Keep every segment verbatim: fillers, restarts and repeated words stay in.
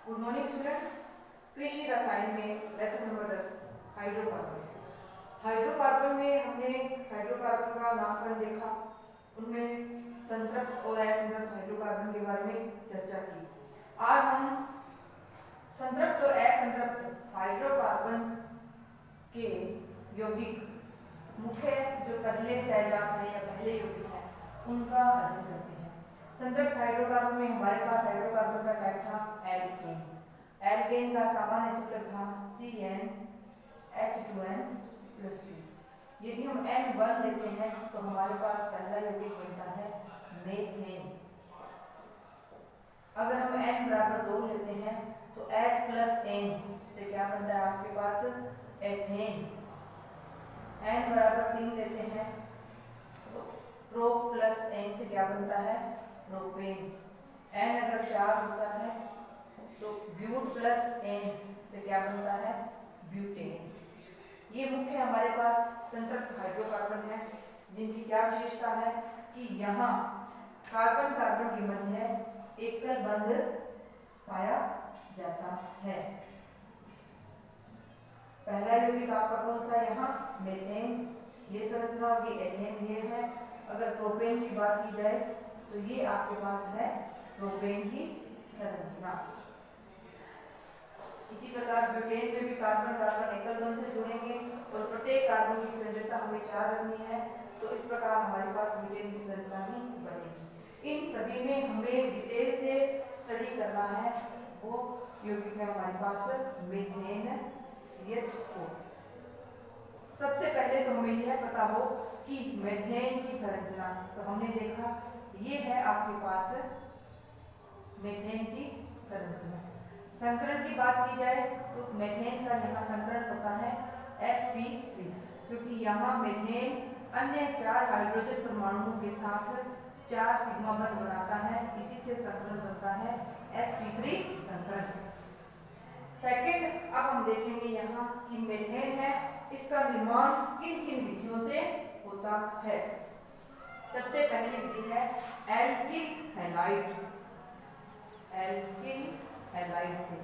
Good morning students. कृषि रसायन में लेसन नंबर दस हाइड्रोकार्बन। हाइड्रोकार्बन में हमने हाइड्रोकार्बन का नामकरण देखा, उनमें संतृप्त और असंतृप्त हाइड्रोकार्बन के बारे में चर्चा की। आज हम संतृप्त और असंतृप्त हाइड्रोकार्बन के यौगिक मुख्य जो पहले सहजात है या पहले यौगिक है उनका अध्ययन करते हैं। संतृप्त हाइड्रोकार्बन में हमारे पास हाइड्रोकार्बन का टाइप था एल्केन। एल्केन का सामान्य सूत्र था C N H two N plus two. यदि हम एन वन लेते हैं तो हमारे पास पहला यौगिक बनता है मेथेन। अगर हम एन बराबर दो लेते हैं तो H प्लस एन से क्या बनता है आपके पास एथेन। एन बराबर तीन लेते हैं तो प्रो प्लस एन से क्या बनता है प्रोपेन। एन अगर चार होता है तो ब्यूट प्लस एन से क्या बनता है ब्यूटेन। ये मुख्य हमारे पास संतृप्त हाइड्रोकार्बन है जिनकी क्या विशेषता है कि यहाँ कार्बन कार्बन के मध्य एकल बंध पाया जाता है। पहला यौगिक आपका कौन सा यहाँ मेथेन, ये संरचना और ये एथेन ये है। अगर प्रोपेन की बात की जाए तो ये आपके पास है प्रोपेन की संरचना। इसी प्रकार ब्यूटेन में भी कार्बन कार्बन एकल बंध से जुड़ेंगे और प्रत्येक कार्बन की संरचना हमें चार रखनी है, तो इस प्रकार हमारे पास ब्यूटेन की संरचना भी बनेगी। इन सभी में हमें डिटेल से स्टडी करना है, वो यौगिक है हमारे पास मीथेन सी एच फोर। सबसे पहले तो हमें यह पता हो कि मीथेन की संरचना, तो हमने देखा ये है आपके पास मीथेन की संरचना। संकरण की बात की जाए तो मीथेन का यहाँ संकरण होता है एस पी थ्री, क्योंकि यहाँ मीथेन अन्य चार हाइड्रोजन परमाणुओं के साथ चार सिग्मा बंध बनाता है, इसी से संकरण बनता है एस पी थ्री संकरण। सेकेंड, अब हम देखेंगे यहाँ कि मीथेन है, इसका निर्माण किन किन विधियों से होता है। सबसे पहली विधि है एल्किल हैलाइड। एल्किल हैलाइड से,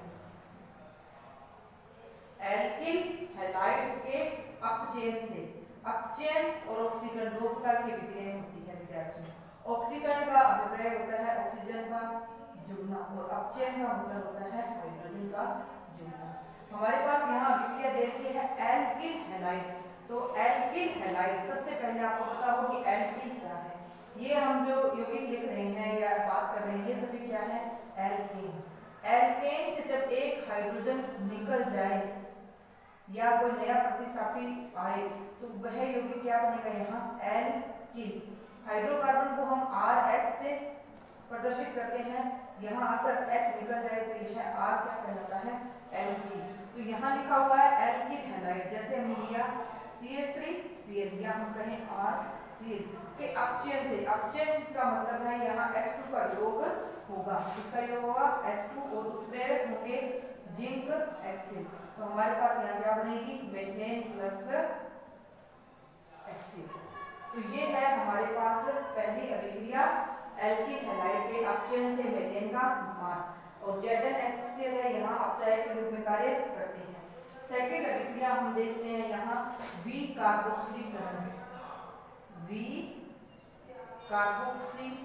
एल्किल हैलाइड के अपचयन से। अपचयन और ऑक्सीकरण दो प्रकार की विधियां होती है विद्यार्थियों। ऑक्सीकरण का अभिप्राय होता है ऑक्सीजन का जुड़ना और अपचयन का मतलब होता है हाइड्रोजन का जुड़ना। हमारे पास यहाँ अभिक्रिया देखी है एल्किल हैलाइड। तो एल्किल हैलाइड, सबसे पहले आपको पता हो कि एल्किल क्या है। ये हम जो यौगिक लिख रहे हैं या बात कर रहे हैं ये सभी क्या है एल्केन। एल्केन से जब एक हाइड्रोजन निकल जाए या कोई नया प्रतिस्थापी आए तो वह यौगिक क्या बनेगा यहाँ एल्किल। हाइड्रोकार्बन को हम आर एच से प्रदर्शित करते हैं, यहाँ अगर H निकल जाए तो यह R क्या कहलाता है एल्किल। तो यहाँ लिखा हुआ है एल्किल हैलाइड, जैसे हमने लिया C H three C L या हम कहें आर सी एल के अपचयन से। अपचयन का मतलब है यहाँ एच टू का योग होगा, इसका योग होगा एच टू और उत्प्रेरक होंगे जिंक एक्सिल। तो हमारे पास यहाँ क्या बनेगी मीथेन प्लस एक्सिल। तो ये है हमारे पास पहली अभिक्रिया एल्किल हैलाइड के अपचयन से मीथेन का निर्माण, और जेडन एक्सिल है यहाँ अपचय के रूप में कार्य करते हैं। सेकेंड अभिक्रिया हम देखते हैं यहाँ वी कार्बोक्सिलीकरण। वी कार्बोक्सिलीकरण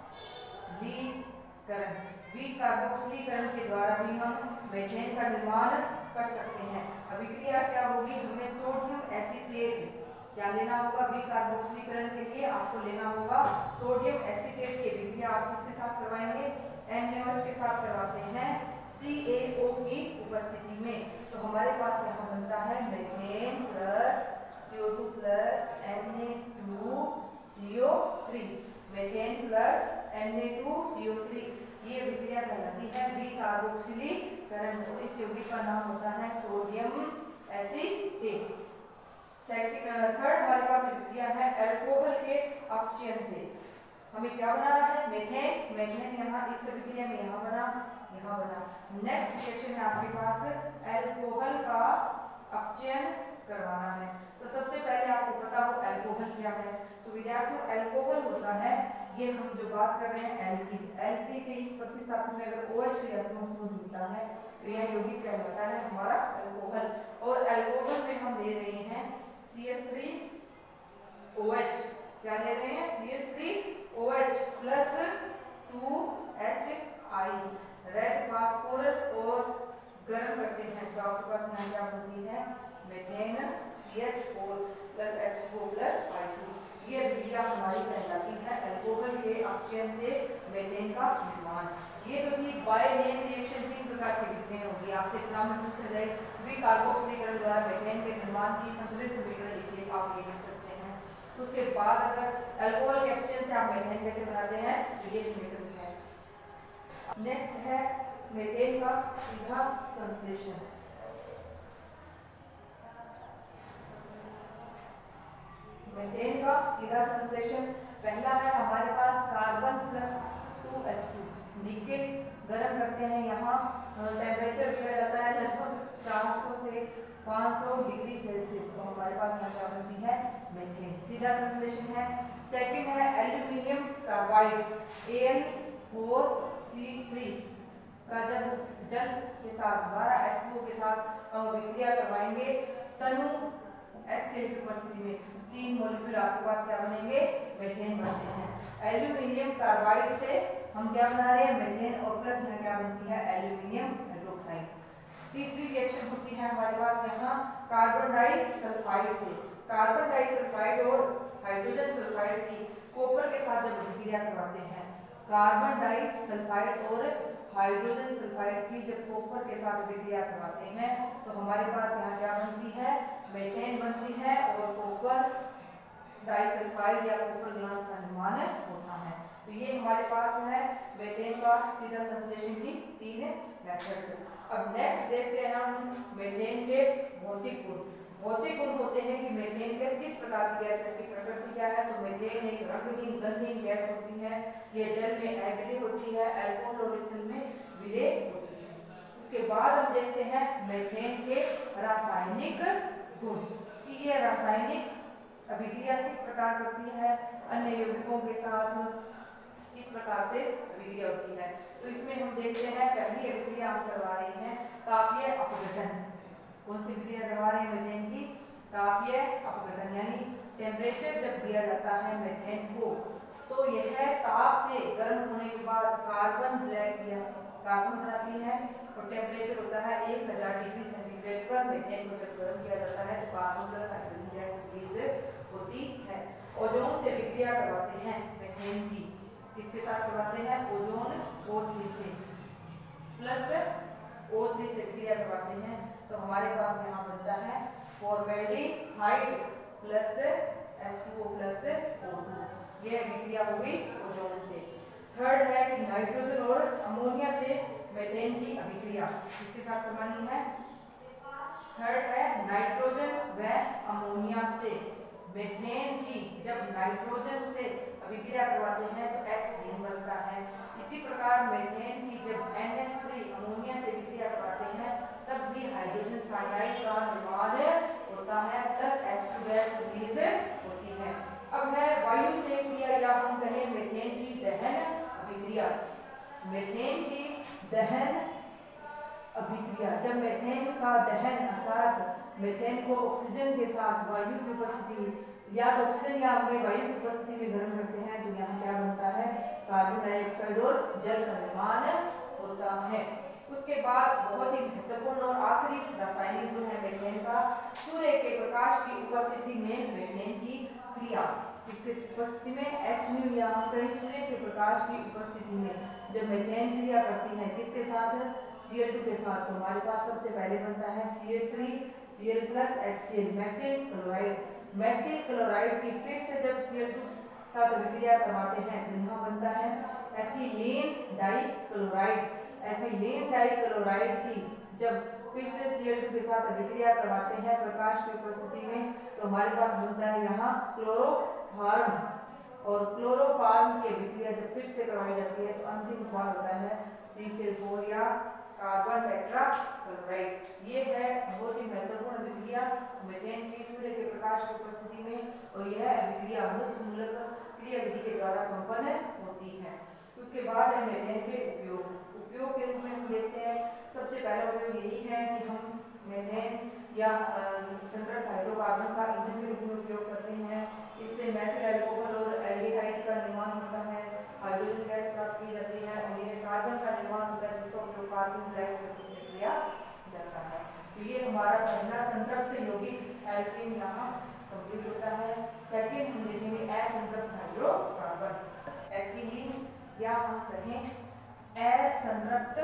वी कार्बोक्सिलीकरण के द्वारा भी हम मीथेन का निर्माण कर सकते हैं। अभिक्रिया क्या होगी, हमें सोडियम एसीटेट क्या लेना होगा वी कार्बोक्सिलीकरण के लिए आपको लेना होगा सोडियम एसीटेट की अभिक्रिया। आप किसके साथ करवाएंगे एन ए ओ एच के साथ करवाते हैं सी ए ओ की उपस्थिति में। तो हमारे पास यहाँ बनता है methane plus C O two plus N A two C O three. Methane plus N A two C O three ये अभिक्रिया कहलाती है वी कार्बोक्सिलीकरण। तो इस यौगिक का नाम होता है सोडियम एसीटेट। सेकंड थर्ड हमारे पास अभिक्रिया है अल्कोहल के अपचयन से। हमें क्या बनाना है मीथेन। मीथेन यहाँ इस अभिक्रिया में यहाँ बना यहाँ बना। नेक्स्ट सेक्शन में आपके पास अल्कोहल का अपचयन करवाना है। तो सबसे पहले आपको पता हो अल्कोहल क्या है। तो विद्यार्थियों अल्कोहल होता है ये हम जो बात कर रहे हैं एल्कीन, एल्कीन के इस प्रतिस्थापन में अगर OH के एटम्स में जुड़ता है तो यह यौगिक कहलाता है हमारा अल्कोहल। और अल्कोहल में हम ले रहे हैं C H three O H, क्या ले रहे हैं C H three O H plus two H I, red phosphorus, और गर्म करते हैं तो आपके पास यहाँ क्या बनती है methane C H four plus H two plus I two. ये अभिक्रिया हमारी कहलाती है अल्कोहल के अपचयन से मेथेन का निर्माण। ये तो थी बाय नेम रिएक्शन, तीन प्रकार की अभिक्रियाएं होगी। आपसे एग्जाम में पूछा जाए द्विकार्बोक्सिलीकरण द्वारा मेथेन के निर्माण की संतुलित समीकरण लिखिए, आप ये लिख सकते हैं। उसके बाद अगर अल्कोहल के अपचयन से आप मेथेन कैसे बनाते हैं तो ये समीकरण है। नेक्स्ट है मेथेन का सीधा संश्लेषण। मेथेन का सीधा संश्लेषण पहला है हमारे पास carbon plus two H two, nickel गर्म करते हैं। यहाँ टेम्परेचर दिया जाता है लगभग चार सौ से पाँच सौ डिग्री सेल्सियस, तो हमारे पास यहाँ क्या बनती है मेथेन, सीधा संश्लेषण है। सेकंड है aluminium carbide A L four C three का जब जल के साथ बारह एच टू के साथ हम अभिक्रिया करवाएंगे तनु HCl की उपस्थिति में तीन मॉलिक्यूल आपके पास क्या बनेंगे मेथेन बनते हैं। एल्यूमिनियम कार्बाइड से हम क्या बना रहे हैं मेथेन, और प्लस यहाँ क्या बनती है एल्यूमिनियम हाइड्रोक्साइड। तीसरी रिएक्शन होती है हमारे पास यहाँ कार्बन डाइसल्फाइड से, कार्बन डाइसल्फाइड और हाइड्रोजन सल्फाइड की कॉपर के साथ जब अभिक्रिया करवाते हैं, कार्बन डाइसल्फाइड और हाइड्रोजन सल्फाइड की जब कॉपर के साथ अभिक्रिया करवाते हैं तो हमारे पास यहाँ क्या बनती है मेथेन बनती है, और कॉपर डाइसल्फाइड या कॉपर ग्लास का निर्माण होता है। तो ये हमारे पास है मेथेन का सीधा संश्लेषण की तीन मेथड्स। अब नेक्स्ट देखते हैं हम मेथेन के भौतिक गुण। भौतिक गुण होते हैं कि मेथेन किस किस प्रकार की गैस है, इसकी प्रकृति क्या है। तो मेथेन एक रंगहीन गंधहीन गैस होती है, ये जल में अविलेय होती है, अल्कोहल और ईथर में विलेय होती है। उसके बाद हम देखते हैं मेथेन के रासायनिक गुण कि ये रासायनिक अभिक्रिया किस प्रकार करती है, अन्य यौगिकों के साथ इस प्रकार से अभिक्रिया होती है। तो इसमें हम देखते हैं पहली अभिक्रिया हम करवा रहे हैं तापीय अपघटन। कौन सी अभिक्रिया करवा रहे हैं मेथेन की तापीय अपघटन, यानी टेम्परेचर जब दिया जाता है मेथेन को तो यह ताप से गर्म होने के बाद कार्बन ब्लैक गैस कार्बन बनाती है, और टेम्परेचर होता है एक हजार डिग्री सेंटीग्रेड पर मेथेन को जब गर्म किया जाता है तो carbon plus hydrogen gas release होती है। ओजोन से अभिक्रिया करवाते हैं मेथेन की, किसके साथ करवाते हैं ओजोन ओ थ्री से प्लस ओ थ्री से अभिक्रिया करवाते हैं तो हमारे पास यहाँ बनता है formaldehyde plus H two O plus O two, ये अभिक्रिया हो गई ओजोन से। थर्ड है कि नाइट्रोजन और अमोनिया से मेथेन की अभिक्रिया किसके साथ करवानी है। थर्ड है नाइट्रोजन व अमोनिया से मेथेन की जब नाइट्रोजन से अभिक्रिया करवाते हैं तो एच सी एन बनता है। इसी प्रकार मेथेन की जब एन एच थ्री अमोनिया से अभिक्रिया करवाते हैं तब भी हाइड्रोजन साइनाइड का निर्माण होता है plus H two gas release होती है। अब है वायु से क्रिया या हम कहें मेथेन की दहन अभिक्रिया। मेथेन की दहन अभिक्रिया जब मेथेन का दहन अर्थात मेथेन को ऑक्सीजन के साथ वायु की उपस्थिति या तो ऑक्सीजन या हम वायु की उपस्थिति में गर्म करते हैं तो यहाँ क्या बनता है कार्बन डाइऑक्साइड और जल का निर्माण होता है। उसके बाद बहुत ही महत्वपूर्ण और आखिरी रासायनिक गुण है मेथेन का सूर्य के प्रकाश की उपस्थिति में मेथेन की क्रिया। इसके उपस्थिति में एच न्यू या हम कहें सूर्य के प्रकाश की उपस्थिति में जब मेथेन क्रिया करती है किसके साथ सी एल टू के साथ तो हमारे पास सबसे पहले बनता है C H three C L plus H C L methyl chloride. Methyl chloride की फिर से जब सी एल टू साथ अभिक्रिया करवाते हैं तो यहाँ बनता है एथिलीन डाइक्लोराइड। एथिलीन डाइक्लोराइड की जब फिर से सी एल टू के साथ अभिक्रिया करवाते हैं प्रकाश की उपस्थिति में तो हमारे पास बनता है यहाँ क्लोरोफार्म, और क्लोरोफार्म की अभिक्रिया जब फिर से करवाई जाती है तो अंतिम उत्पाद होता है सी सी एल फोर या कार्बन टेट्राक्लोराइड। ये है बहुत ही महत्वपूर्ण अभिक्रिया मेथेन की सूर्य के प्रकाश की उपस्थिति में, और यह अभिक्रिया मुक्त मूलक क्रिया विधि के द्वारा संपन्न होती है। उसके बाद है मेथेन के उपयोग। उपयोग के रूप में हम देखते हैं, सबसे पहला उपयोग यही है कि हम मेथेन या संतृप्त हाइड्रोकार्बन का ईंधन के रूप में उपयोग करते हैं। इससे मेथिल अल्कोहल और एल्डिहाइड का निर्माण होता है, हाइड्रोजन गैस प्राप्त की जाती है और यह कार्बन का निर्माण होता है जिसका उपयोग कार्बन ब्लैक करने में किया जाता है। तो ये हमारा पहला संतृप्त यौगिक एल्केन यहाँ कंप्लीट होता है। सेकंड हम देखेंगे असंतृप्त हाइड्रोकार्बन एथिलीन या हम कहें असंतृप्त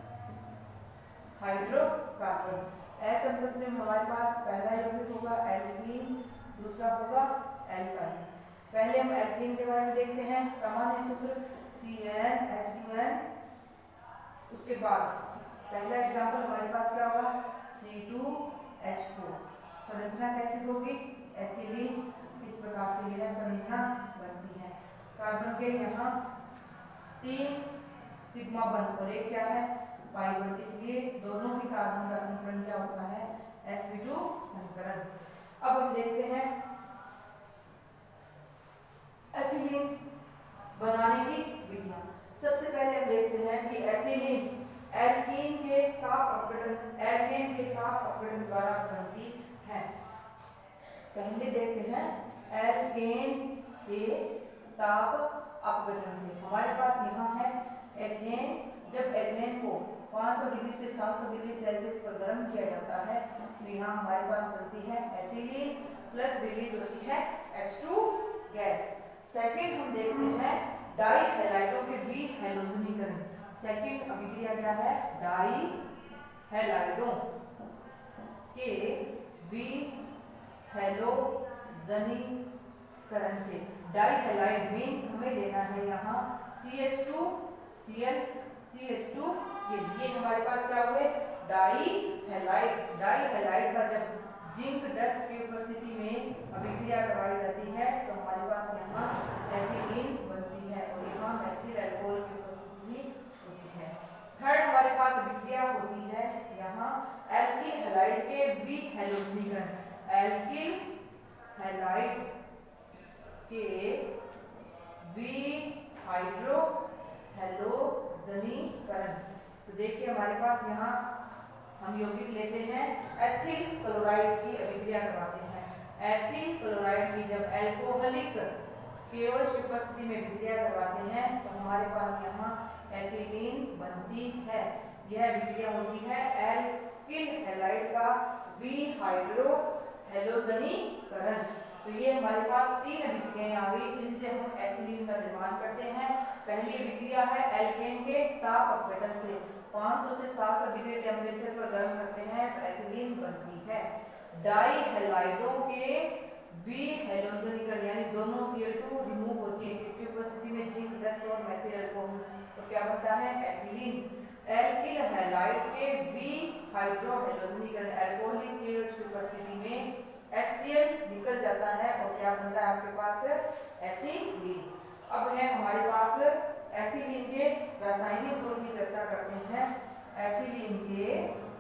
हाइड्रोकार्बन। असंतृप्त में हमारे पास पहला यौगिक होगा एल्कीन, दूसरा होगा एल्काइन। पहले हम एल्कीन के बारे में देखते हैं। सामान्य सूत्र C N H two N. उसके बाद पहला एग्जांपल हमारे पास क्या होगा सी टू एच फोर। संरचना कैसी होगी एथिलीन, इस प्रकार से यह संरचना बनती है। कार्बन के यहाँ तीन सिग्मा बंध और एक क्या है पाई बंध, इसलिए दोनों ही कार्बन का संकरण क्या होता है एस पी टू संकरण। अब हम देखते हैं एथिलीन बनाने की विधियां। सबसे पहले हम देखते हैं कि एथिलीन एल्कीन के ताप अपघटन एल्केन के ताप अपघटन द्वारा बनती है। पहले देखते हैं एल्केन के ताप अपघटन से। हमारे पास यहाँ है एथेन। जब एथेन को पाँच सौ डिग्री से सात सौ डिग्री सेल्सियस पर गर्म किया जाता है तो यहाँ हमारे पास बनती है एथिलीन प्लस रिलीज होती है एच टू गैस। सेकंड हम देखते हैं डाई हैलाइडों के बी हैलोजनीकरण। सेकंड अभिक्रिया क्या है डाई हैलाइडों के बी हैलोजनीकरण से। डाई हैलाइड मीन्स हमें लेना है यहाँ C H two C L C H two C L. ये हमारे पास क्या हुए डाई हैलाइड। डाई हैलाइड का जब जिंक डस्ट की उपस्थिति में अभिक्रिया करवाई जाती है तो हमारे पास यहाँ एथिलीन बनती है और यहाँ मेथिल अल्कोहल की उपस्थिति होती है। थर्ड हमारे पास अभिक्रिया होती है यहाँ एल्किल हैलाइड के बी हैलोजनीकरण। एल्किल हैलाइड के बी हाइड्रो हैलोजनीकरण। तो देखिए हमारे पास यहाँ हम यौगिक लेते हैं एथिल क्लोराइड की अभिक्रिया करवाते हैं। एथिल क्लोराइड की जब अल्कोहलिक केओएच की उपस्थिति में अभिक्रिया करवाते हैं तो हमारे पास यहाँ एथिलीन बनती है। यह अभिक्रिया होती है एल्किल हैलाइड का बी हाइड्रो हैलोजनीकरण। तो ये हमारे पास तीन अभिक्रियाएं आ गई जिनसे हम एथिलीन का निर्माण करते हैं। पहली अभिक्रिया है एल्केन के ताप अपघटन से। पाँच सौ से सात सौ डिग्री टेम्परेचर पर गर्म करते हैं तो एथिलीन बनती है। डाई हैलाइडों के बी हैलोजनीकरण यानी दोनों सी एल टू रिमूव होती है, इसकी उपस्थिति में जिंक डस्ट और मेथिल अल्कोहल तो क्या बनता है एथिलीन। एल्किल हैलाइड के बी हाइड्रो हैलोजनीकरण अल्कोहलिक केओएच की उपस्थिति में एच सी एल निकल जाता है और क्या बनता है आपके पास एथिलीन। अब है हमारे पास एथिलीन के रासायनिक गुण की चर्चा करते हैं। एथिलीन के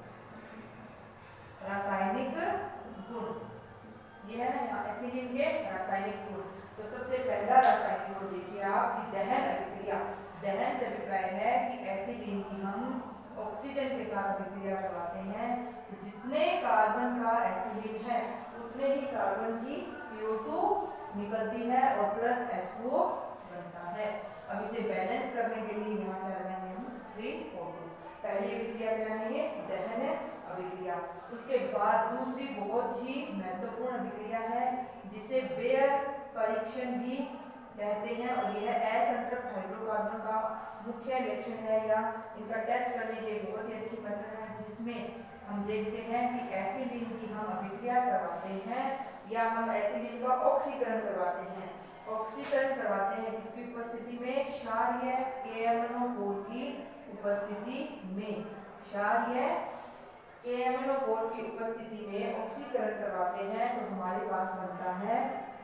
रासायनिक गुण ये है ना यहाँ एथिलीन के रासायनिक गुण। तो सबसे पहला रासायनिक गुण देखिए आप कि दहन अभिक्रिया। दहन से अभिप्राय है कि एथिलीन की हम ऑक्सीजन के साथ अभिक्रिया करवाते हैं तो जितने कार्बन का एथिलीन है उतने ही कार्बन की सी ओ टू निकलती है और प्लस एच टू ओ बनता है। अब इसे बैलेंस करने के लिए यहाँ क्या लगाएंगे हम थ्री ओ टू। पहली अभिक्रिया क्या है ये दहन अभिक्रिया। उसके बाद दूसरी बहुत ही महत्वपूर्ण अभिक्रिया है जिसे बेयर परीक्षण भी कहते हैं और यह असंतृप्त हाइड्रोकार्बन का मुख्य लक्षण है या इनका टेस्ट करने के बहुत ही अच्छी मेथड है जिसमें हम देखते हैं कि एथिलीन की हम अभिक्रिया करवाते हैं या हम एथिलीन का ऑक्सीकरण करवाते हैं। ऑक्सीकरण करवाते हैं किसकी उपस्थिति में क्षारीय के एम एन ओ फोर की उपस्थिति में। क्षारीय के एम एन ओ फोर की उपस्थिति में ऑक्सीकरण करवाते हैं तो हमारे पास बनता है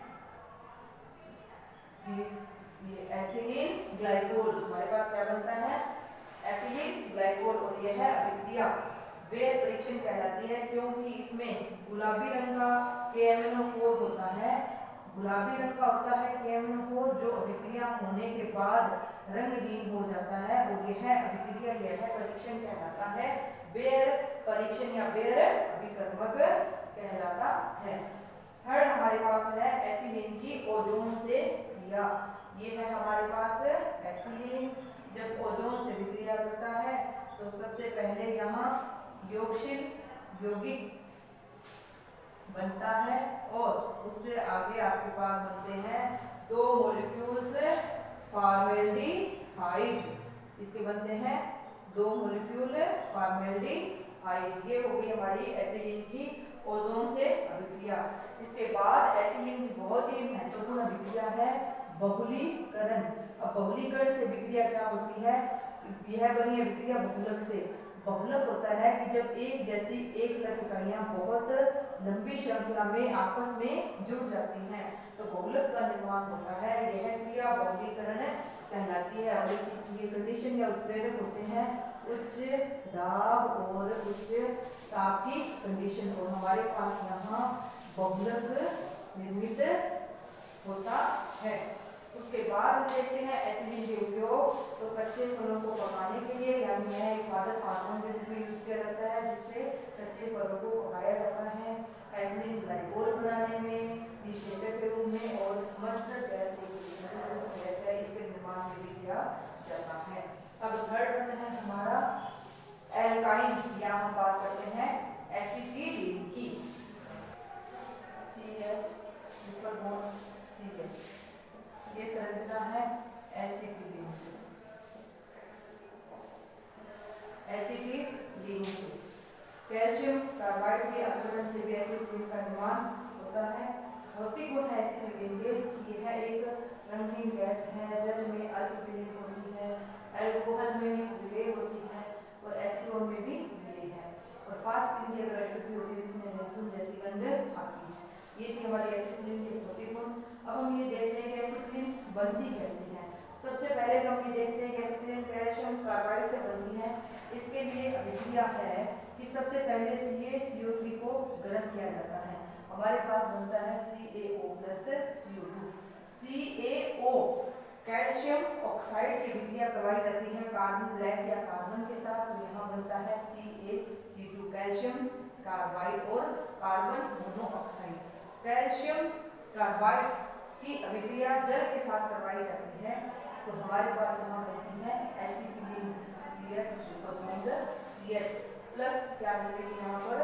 ये एथिलीन ग्लाइकोल। हमारे पास क्या बनता है एथिलीन ग्लाइकोल और यह अभिक्रिया बेयर परीक्षण कहलाती है क्योंकि इसमें गुलाबी रंग का के एम एन ओ फोर होता है। गुलाबी रंग का होता है केवल वो जो अभिक्रिया होने के बाद रंगहीन हो जाता है, और यह अभिक्रिया यह परीक्षण कहलाता है, बेयर परीक्षण या बेयर अभिकर्मक कहलाता है। थर्ड हमारे पास है एथिलीन की ओजोन से क्रिया। ये है हमारे पास एथिलीन, जब ओजोन से विक्रिया करता है तो सबसे पहले यहाँ यौगिक यौगिक बनता है, और उससे आगे आपके पास बनते हैं दो मॉलिक्यूल्स फॉर्मेल्डिहाइड। इसके बनते हैं दो मॉलिक्यूल फॉर्मेल्डिहाइड। ये हो गई हमारी एथिलीन की ओजोन से अभिक्रिया। इसके बाद एथिलीन की बहुत ही महत्वपूर्ण अभिक्रिया है बहुलीकरण। अब बहुलीकरण से विक्रिया क्या होती है, यह बनी अभिक्रिया बहुलक से। बहुलक होता है कि जब एक जैसी एक लक इकाइयां बहुत लंबी श्रृंखला में आपस में जुड़ जाती हैं तो बहुलक का निर्माण होता है। यह क्रिया बहुलीकरण कहलाती है, और इसकी कंडीशन या उत्प्रेरक होते हैं उच्च दाब और उच्च ताप की कंडीशन। और हमारे पास यहाँ बहुलक निर्मित होता है। उसके बाद हम देखते हैं एथिलीन के उपयोग। तो कच्चे फलों को पकाने के लिए, यानी यह एक पादप हार्मोन के रूप में यूज किया जाता है, जिससे कच्चे फलों को पकाया जाता है। एथिलीन ग्लाइकोल बनाने में, डिस्टिलेटर के रूप में, और मस्टर्ड गैस है इसके निर्माण में भी किया जाता है। अब थर्ड वन है हमारा एल्काइन, या हम बात करते हैं एसिटिलीन की। C H triple bond C H, ये संरचना है एसिटिलीन की। एसिटिलीन की कैल्शियम कार्बाइड के अपघटन से भी एसिटिलीन का निर्माण होता है। भौतिक गुण है एसिटिलीन के कि यह एक रंगहीन गैस है, जल में अल्प विलेय होती है, अल्कोहल में विलेय होती है, और एसीटोन में भी विलेय है, और फास्ट की अगर अशुद्धि होती है जिसमें लहसुन जैसी गंध आती है। ये थी हमारी एसिटिलीन के भौतिक गुण। अब हम ये देखते हैं कि एसिटिलीन बनती कैसे है। सबसे पहले हम ये देखते हैं कि एसिटिलीन कैल्शियम कार्बाइड से बनती है। इसके लिए अभिक्रिया है कि सबसे पहले सी ए सी ओ थ्री को गर्म किया जाता है। हमारे पास बनता है C A O plus C O two. C A O calcium oxide की अभिक्रिया करवाई जाती है कार्बन ब्लैक या कार्बन के साथ, तो यहाँ बनता है C A C two, calcium carbide और कार्बन मोनोऑक्साइड। कैल्शियम कार्बाइड की अभिक्रिया जल के साथ करवाई जाती है, तो हमारे पास यहाँ बनती है acetylene C H triple bond C H plus क्या मिलेगी यहाँ पर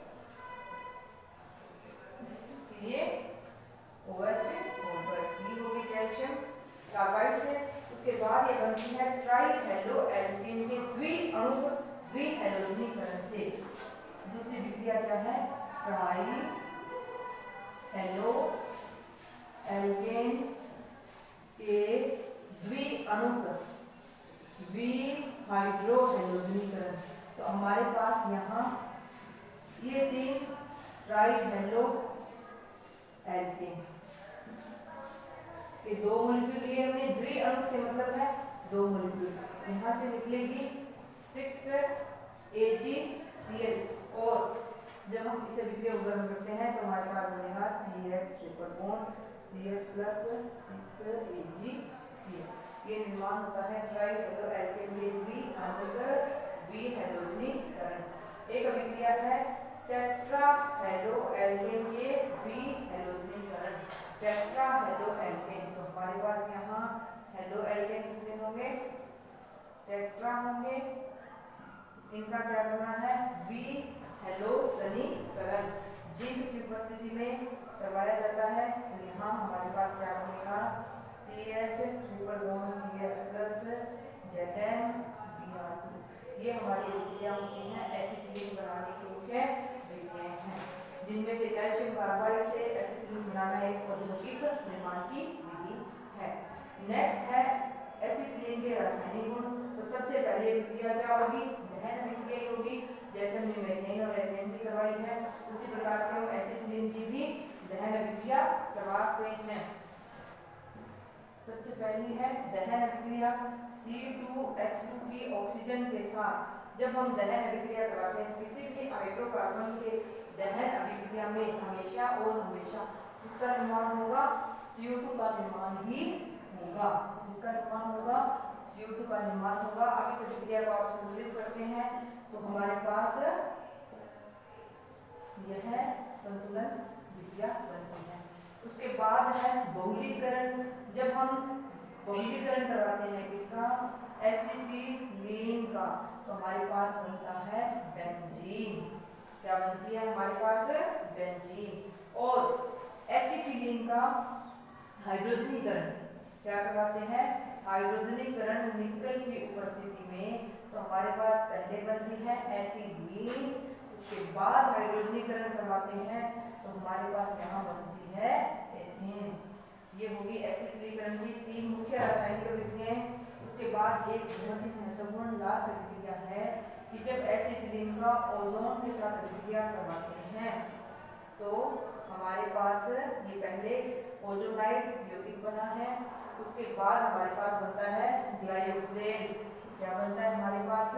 सी ए ओ एच सी होगी कैल्शियम कार्बाइड से। उसके बाद ये बनती है ट्राई हेलो एल्केन के द्विअणु द्विहैलोजनीकरण से। दूसरी विक्रिया क्या है, ट्राई हेलो एल्केन के द्विअणुक द्विहाइड्रोहैलोजनीकरण। तो हमारे पास यहाँ ये तीन ट्राई हेलो एल्केन के दो मॉलिक्यूल लिए हमने, द्विअणुक से मतलब है दो मॉलिक्यूल, यहाँ से निकलेगी six A G C L, और जब हम इसे विक्रिया उदाहरण करते हैं तो हमारे पास बनेगा C H triple bond C H plus six A G C L. ये निर्माण होता है ट्राई हेलो एल्केन के द्विअणुक द्विहैलोजनीकरण। एक अभिक्रिया है टेट्रा हेलो एल्केन के द्विहैलोजनीकरण, टेट्रा हेलो एल्केन। तो हमारे पास यहाँ हेलो एल्केन कितने होंगे, टेट्रा होंगे, इनका क्या करना है द्विहैलोजनीकरण, जिंक की उपस्थिति में करवाया जाता है। तो यहाँ हमारे पास क्या बनेगा C H triple bond C H plus Z N B R two. ये हमारी विक्रिया होती है एसिटिलीन बनाने की मुख्य विक्रियाएं हैं, जिनमें से कैल्शियम कार्बाइड से एसिटिलीन बनाना एक औद्योगिक निर्माण की विधि है। नेक्स्ट है एसिटिलीन के रासायनिक गुण। तो सबसे पहले विक्रिया क्या होगी, दहन विक्रिया होगी। जैसे हमने मीथेन और एथेन की करवाई है, उसी प्रकार से हम एसिटिलीन की भी दहन अभिक्रिया करवाते हैं। सबसे पहली है दहन अभिक्रिया सी टू एच टू की ऑक्सीजन के साथ। जब हम दहन अभिक्रिया कराते हैं किसी भी हाइड्रोकार्बन के दहन अभिक्रिया में हमेशा और हमेशा इसका निर्माण होगा सी ओ टू का निर्माण ही होगा, इसका निर्माण होगा सी ओ टू का निर्माण होगा। अब इस अभिक्रिया को आप संतुलित करते हैं तो हमारे पास यह संतुलन विक्रिया बनती है। उसके बाद है बहुलीकरण। जब हम बहुलीकरण करवाते हैं किसका, एसिटिलीन का, तो हमारे पास बनता है बेंजीन। क्या बनती है हमारे पास, बेंजीन। और एसिटिलीन का हाइड्रोजनीकरण क्या करवाते हैं, हाइड्रोजनीकरण निकल की उपस्थिति में, तो हमारे पास पहले बनती है एथिलीन, उसके बाद हाइड्रोजनीकरण करवाते हैं तो हमारे पास यहाँ बनती है एथेन। ये होगी एसिटिलीकरण की तीन मुख्य रासायनिक अभिक्रियाएं। उसके बाद एक बहुत ही महत्वपूर्ण लास्ट अभिक्रिया है कि जब एसिटिलीन का ओजोन के साथ अभिक्रिया करवाते हैं तो हमारे पास ये पहले ओजोनाइड यौगिक बना है, उसके बाद हमारे पास बनता है ग्लाइकोजेन। क्या बनता है हमारे पास,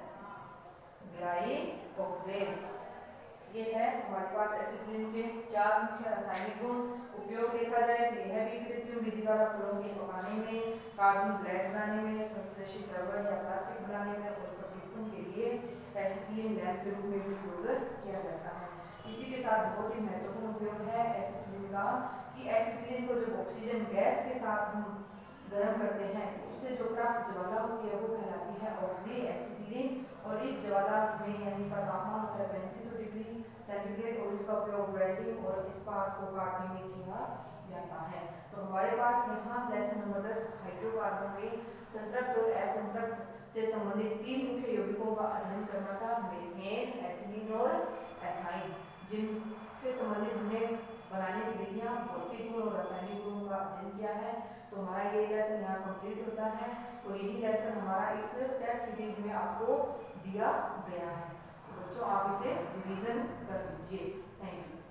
ग्लाइकोजेन। ये है हमारे पास एसिटिलीन के चार मुख्य रासायनिक गुण। उपयोग देखा जाए तो यह भी कृत्रिम विधि द्वारा फलों के पकाने में, कार्बन ब्लैक बनाने में, संश्लेषित रबर या प्लास्टिक बनाने में और प्रतिपूर्ण के लिए एसिटिलीन लैंप के रूप में भी उपयोग किया जाता है। इसी के साथ बहुत ही महत्वपूर्ण उपयोग है एसिटिलीन का कि एसिटिलीन को जब ऑक्सीजन गैस के साथ हम गर्म करते हैं तो उससे जो प्राप्त ज्वाला होती है वो कहलाती है ऑक्सी एसिटिलीन। और इस ज्वाला में यानी इसका तापमान होता है पैंतीस सौ डिग्री सेंटीग्रेड और इसका उपयोग वेल्डिंग और इस्पात को काटने में किया जाता है। तो हमारे पास यहाँ लेसन नंबर दस हाइड्रोकार्बन के संतृप्त और असंतृप्त से संबंधित तीन मुख्य यौगिकों का अध्ययन करना था, मीथेन, एथिलीन और एथाइन, जिनसे संबंधित हमने बनाने की विधियां, भौतिक गुण और रासायनिक गुणों का अध्ययन किया है। तो हमारा ये लेसन यहाँ कंप्लीट होता है और यही लेसन हमारा इस टेस्ट सीरीज में आपको दिया गया है। तो बच्चों आप इसे रिवीजन कर लीजिए। Thank you.